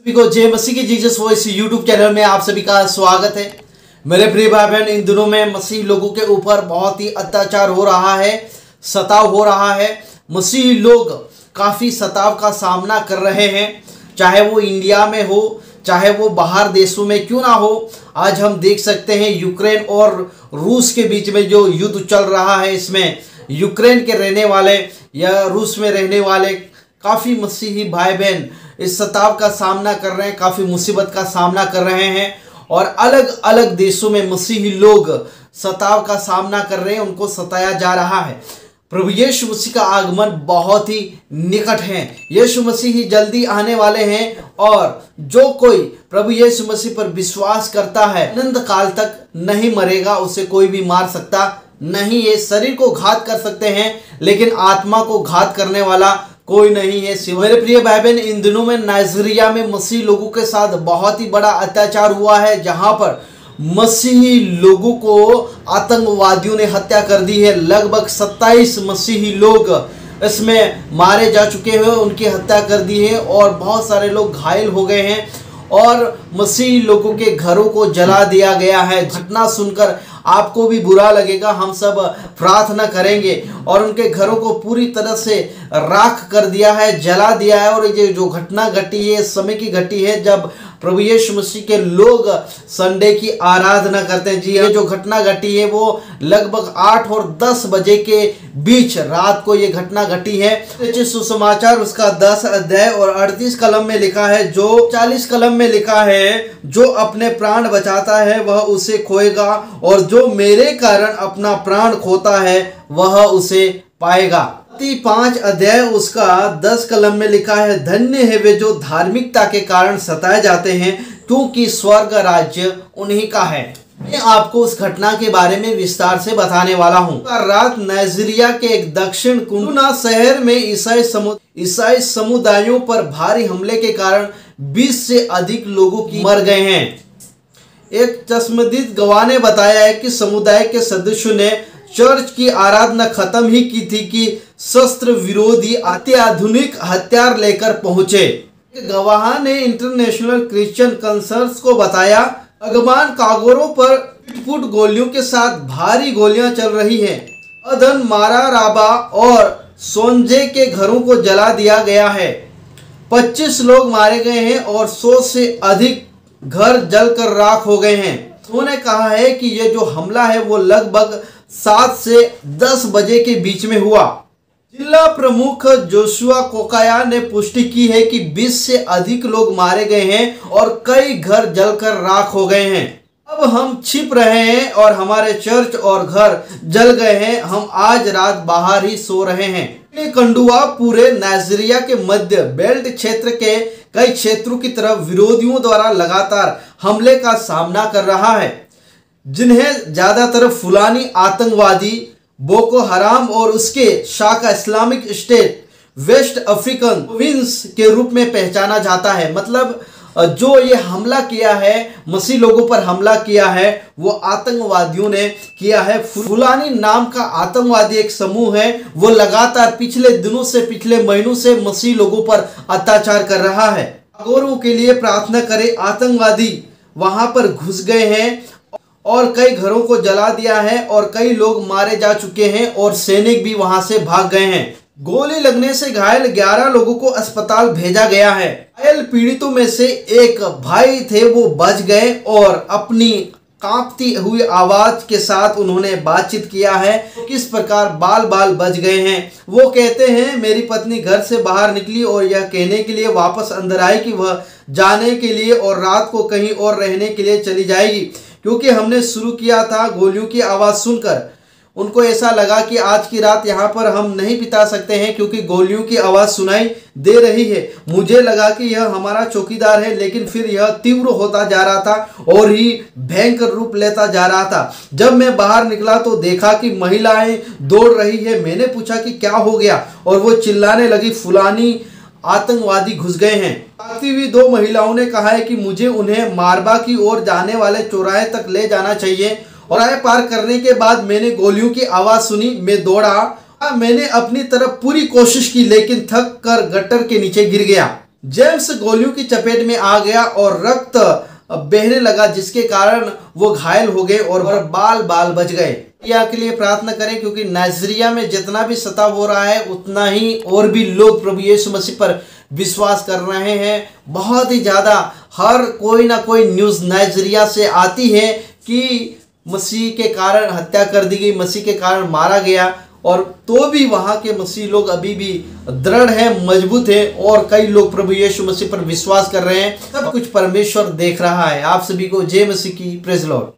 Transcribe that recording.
को जय मसीह की जीसस वॉइस यूट्यूब चैनल में आप सभी का स्वागत है। मेरे प्रिय भाई बहन, इन दिनों में मसीह लोगों के ऊपर बहुत ही अत्याचार हो रहा है, सताव हो रहा है। मसीह लोग काफ़ी सताव का सामना कर रहे हैं, चाहे वो इंडिया में हो, चाहे वो बाहर देशों में क्यों ना हो। आज हम देख सकते हैं यूक्रेन और रूस के बीच में जो युद्ध चल रहा है, इसमें यूक्रेन के रहने वाले या रूस में रहने वाले काफ़ी मसीही भाई बहन इस सताव का सामना कर रहे हैं, काफ़ी मुसीबत का सामना कर रहे हैं। और अलग अलग देशों में मसीही लोग सताव का सामना कर रहे हैं, उनको सताया जा रहा है। प्रभु यीशु मसीह का आगमन बहुत ही निकट है। यीशु मसीह ही जल्दी आने वाले हैं और जो कोई प्रभु यीशु मसीह पर विश्वास करता है अनंत काल तक नहीं मरेगा, उसे कोई भी मार सकता नहीं है। शरीर को घात कर सकते हैं लेकिन आत्मा को घात करने वाला कोई नहीं है। मेरे प्रिय भाई बहन, इन दिनों में नाइजीरिया में मसीही लोगों के साथ बहुत ही बड़ा अत्याचार हुआ है, जहां पर मसीही लोगों को आतंकवादियों ने हत्या कर दी है। लगभग 27 मसीही लोग इसमें मारे जा चुके हैं, उनकी हत्या कर दी है और बहुत सारे लोग घायल हो गए हैं और मसीही लोगों के घरों को जला दिया गया है। घटना सुनकर आपको भी बुरा लगेगा। हम सब प्रार्थना करेंगे और उनके घरों को पूरी तरह से राख कर दिया है, जला दिया है। और ये जो घटना घटी है, समय की घटी है जब प्रभु यीशु मसीह के लोग संडे की आराधना करते हैं। जी, ये जो घटना घटी है वो लगभग 8 और 10 बजे के बीच रात को ये घटना घटी है। सुसमाचार उसका 10 अध्याय और 38 कलम में लिखा है, जो 40 कलम में लिखा है, जो अपने प्राण बचाता है वह उसे खोएगा और जो मेरे कारण अपना प्राण खोता है वह उसे पाएगा। 5 अध्याय उसका 10 कलम में लिखा है, धन्य है वे जो धार्मिकता के कारण सताए जाते हैं, क्योंकि स्वर्ग राज्य उन्हीं का है। मैं आपको उस घटना के बारे में विस्तार से बताने वाला हूँ। रात नाइजीरिया के एक दक्षिण कुंडुना शहर में ईसाई समुदायों पर भारी हमले के कारण 20 से अधिक लोगों की मर गए हैं। एक चश्मदीद गवाह ने बताया है कि समुदाय के सदस्यों ने चर्च की आराधना खत्म ही की थी कि शस्त्र विरोधी अत्याधुनिक हथियार लेकर पहुंचे। गवाह ने इंटरनेशनल क्रिश्चियन कंसर्न्स को बताया, अगमान कागोरों पर फुट गोलियों के साथ भारी गोलियां चल रही हैं। अदन मारा राबा और सोंजे के घरों को जला दिया गया है। 25 लोग मारे गए हैं और 100 से अधिक घर जलकर राख हो गए हैं। उन्होंने कहा है कि यह जो हमला है वो लगभग 7 से 10 बजे के बीच में हुआ। जिला प्रमुख जोशुआ कोकाया ने पुष्टि की है कि 20 से अधिक लोग मारे गए हैं और कई घर जलकर राख हो गए हैं। अब हम छिप रहे हैं और हमारे चर्च और घर जल गए हैं। हम आज रात बाहर ही सो रहे हैं। कंडुआ पूरे नाइजीरिया के मध्य बेल्ट क्षेत्र के कई क्षेत्रों की तरफ विरोधियों द्वारा लगातार हमले का सामना कर रहा है, जिन्हें ज्यादातर फुलानी आतंकवादी बोको हराम और उसके शाखा Islamic State West African province के रूप में पहचाना जाता है। मतलब जो ये हमला किया है, मसीह लोगों पर हमला किया है, वो आतंकवादियों ने किया है। फुलानी नाम का आतंकवादी एक समूह है, वो लगातार पिछले दिनों से, पिछले महीनों से मसीह लोगों पर अत्याचार कर रहा है। अगोरों के लिए प्रार्थना करें। आतंकवादी वहां पर घुस गए हैं और कई घरों को जला दिया है और कई लोग मारे जा चुके हैं और सैनिक भी वहां से भाग गए हैं। गोली लगने से घायल 11 लोगों को अस्पताल भेजा गया है। घायल पीड़ितों में से एक भाई थे, वो बच गए और अपनी कांपती हुई आवाज के साथ उन्होंने बातचीत किया है, किस प्रकार बाल बाल बच गए हैं। वो कहते हैं, मेरी पत्नी घर से बाहर निकली और यह कहने के लिए वापस अंदर आई कि वह जाने के लिए और रात को कहीं और रहने के लिए चली जाएगी, क्योंकि हमने शुरू किया था। गोलियों की आवाज़ सुनकर उनको ऐसा लगा कि आज की रात यहाँ पर हम नहीं बिता सकते हैं, क्योंकि गोलियों की आवाज़ सुनाई दे रही है। मुझे लगा कि यह हमारा चौकीदार है, लेकिन फिर यह तीव्र होता जा रहा था और ही भयंकर रूप लेता जा रहा था। जब मैं बाहर निकला तो देखा कि महिलाएं दौड़ रही है। मैंने पूछा कि क्या हो गया, और वो चिल्लाने लगी, फुलानी आतंकवादी घुस गए हैं। आती हुई 2 महिलाओं ने कहा है कि मुझे उन्हें मारबा की ओर जाने वाले चौराहे तक ले जाना चाहिए और आए पार करने के बाद मैंने गोलियों की आवाज़ सुनी। मैं दौड़ा, मैंने अपनी तरफ पूरी कोशिश की लेकिन थक कर गटर के नीचे गिर गया। जेम्स गोलियों की चपेट में आ गया और रक्त बहने लगा, जिसके कारण वो घायल हो गए और बाल बाल बच गए। या के लिए प्रार्थना करें, क्योंकि नाइजीरिया में जितना भी सताव हो रहा है उतना ही और भी लोग प्रभु यीशु मसीह पर विश्वास कर रहे हैं। बहुत ही ज़्यादा हर कोई ना कोई न्यूज़ नाइजीरिया से आती है कि मसीह के कारण हत्या कर दी गई, मसीह के कारण मारा गया, और तो भी वहाँ के मसीह लोग अभी भी दृढ़ हैं, मजबूत हैं, और कई लोग प्रभु यीशु मसीह पर विश्वास कर रहे हैं। सब कुछ परमेश्वर देख रहा है। आप सभी को जय मसीह की, प्रेज़ लॉर्ड।